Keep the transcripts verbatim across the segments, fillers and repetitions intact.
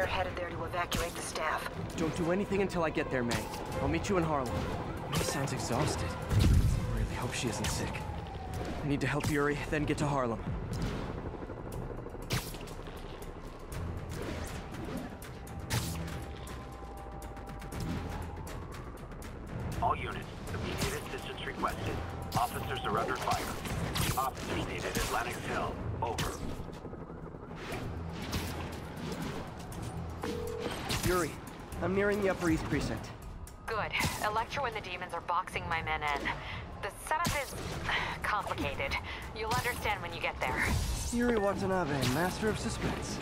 They're headed there to evacuate the staff. Don't do anything until I get there, May. I'll meet you in Harlem. May sounds exhausted. I really hope she isn't sick. I need to help Yuri, then get to Harlem. All units, immediate assistance requested. Officers are under fire. Officers needed at Lenox Hill. Over. Yuri, I'm nearing the Upper East Precinct. Good. Electro and the demons are boxing my men in. The setup is complicated. You'll understand when you get there. Yuri Watanabe, master of suspense.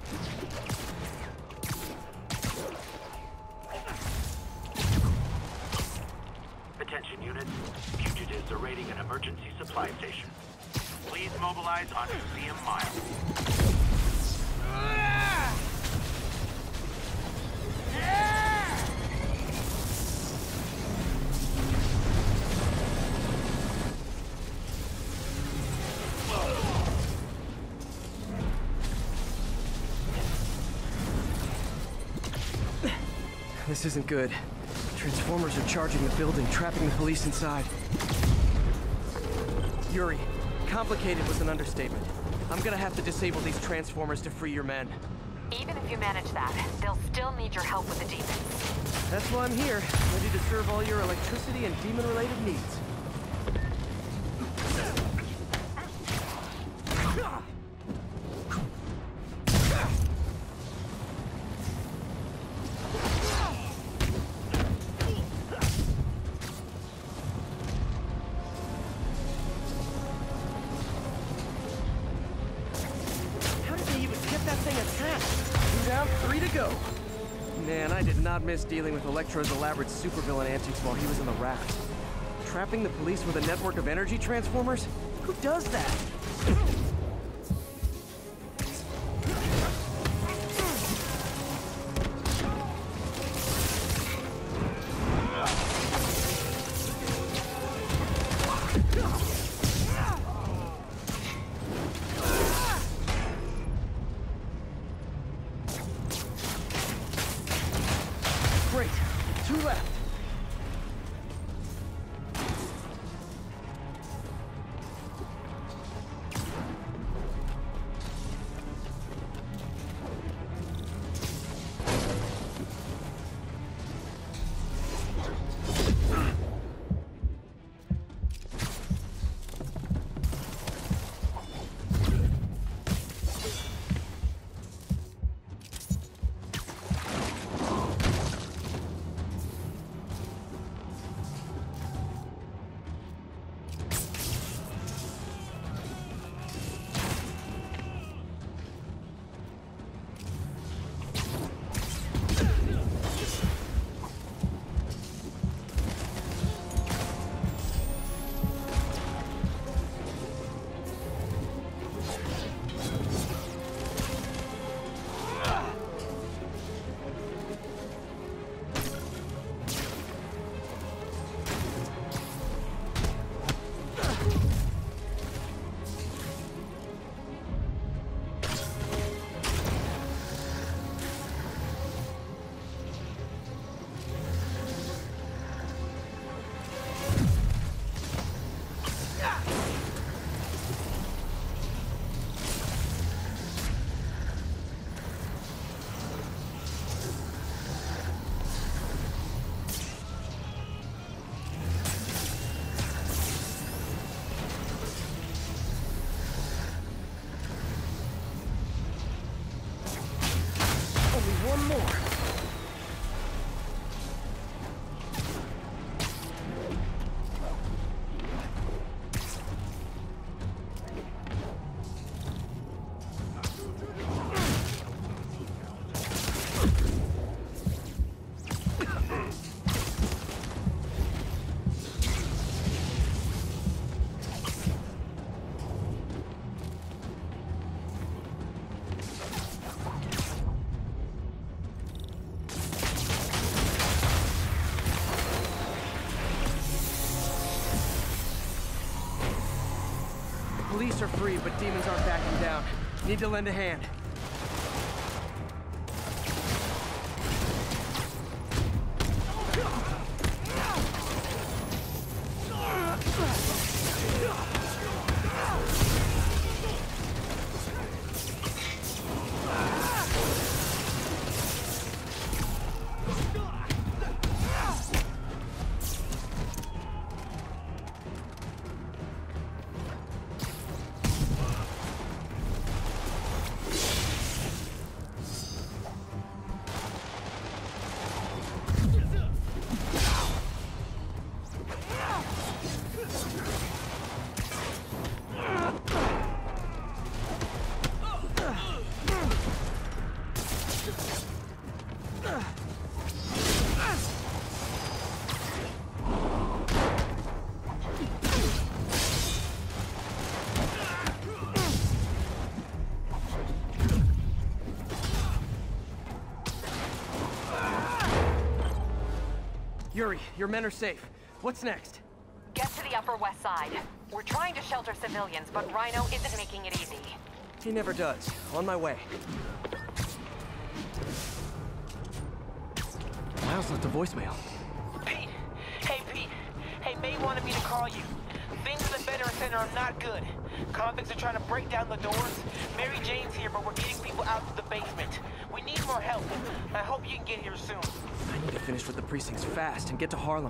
Attention units. Fugitives are raiding an emergency supply station. Please mobilize on Museum Mile. This isn't good. Transformers are charging the building, trapping the police inside. Yuri, complicated was an understatement. I'm gonna have to disable these transformers to free your men. Even if you manage that, they'll still need your help with the demons. That's why I'm here, ready to serve all your electricity and demon-related needs. Man, I did not miss dealing with Electro's elaborate supervillain antics while he was in the raft. Trapping the police with a network of energy transformers? Who does that? Great. Two left. One more. Police are free, but demons aren't backing down. Need to lend a hand. Yuri, your men are safe. What's next? Get to the Upper West Side. We're trying to shelter civilians, but Rhino isn't making it easy. He never does. On my way. Miles left a voicemail. Pete! Hey, Pete! Hey, May wanted me to call you. Things in the Veteran Center are not good. Convicts are trying to break down the doors. Mary Jane's here, but we're getting people out to the basement. We need more help. I hope you can get here soon. I need to finish with the precincts fast and get to Harlem.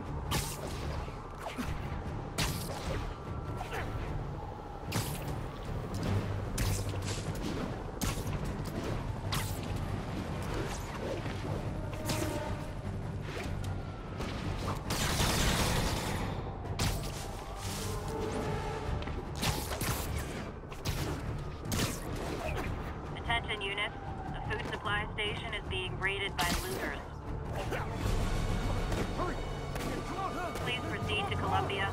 Attention units. The food supply station is being raided by looters. Please proceed to Columbia.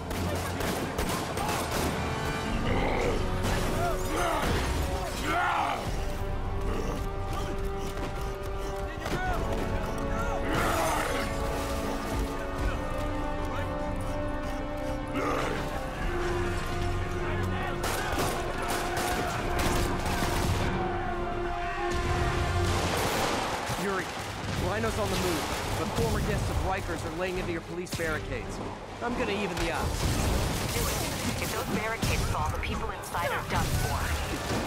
Yuri, Rhino's on the move. The former guests of Rikers are laying into your police barricades. I'm gonna even the odds. Do it. If those barricades fall, the people inside are done for.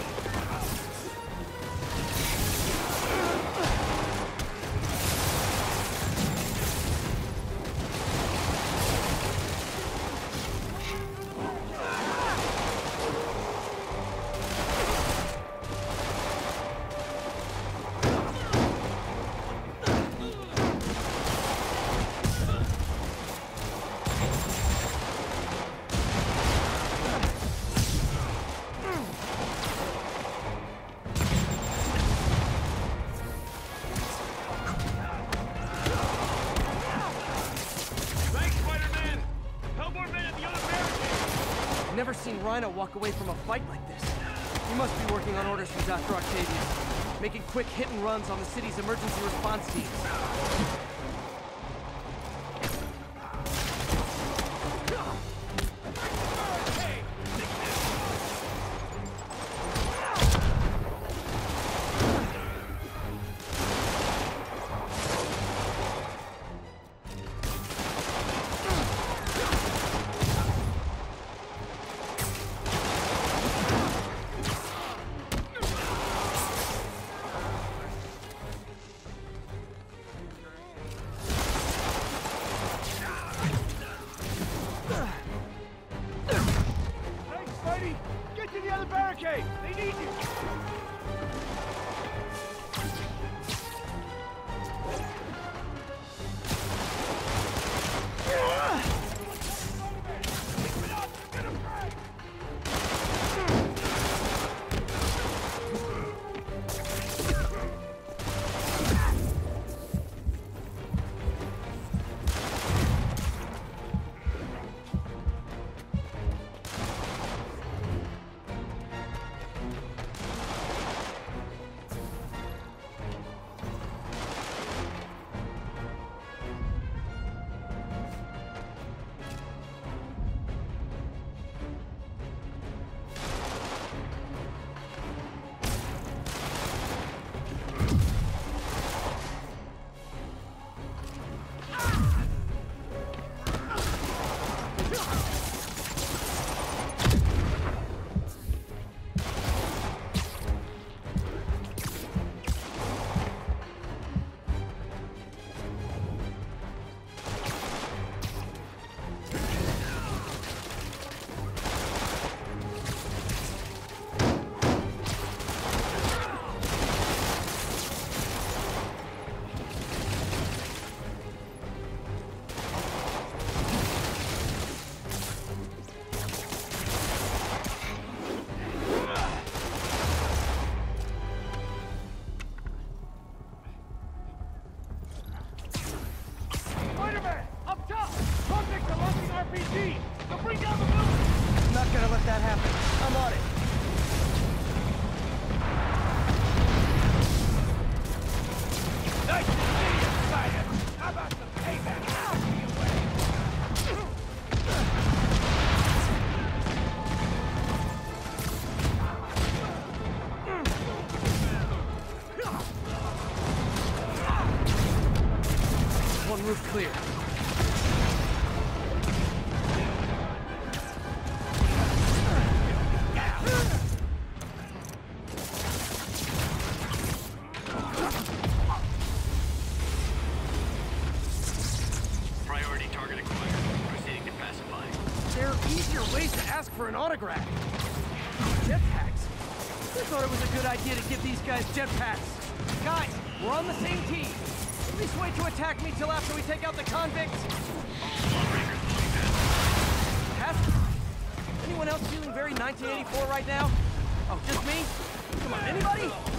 Never seen Rhino walk away from a fight like this. He must be working on orders from Doctor Octavius, making quick hit and runs on the city's emergency response teams. P G! They'll bring down the building! I'm not gonna let that happen. I'm on it. Nice to see you, Science! How about some payback? I'll see you way. One roof clear. Priority target acquired. Proceeding to pacify. There are easier ways to ask for an autograph. Jetpacks? I thought it was a good idea to give these guys jetpacks. Guys, we're on the same team. At least wait to attack me till after we take out the convicts. Has- Anyone else feeling very nineteen eighty-four right now? Oh, just me? Come on, anybody?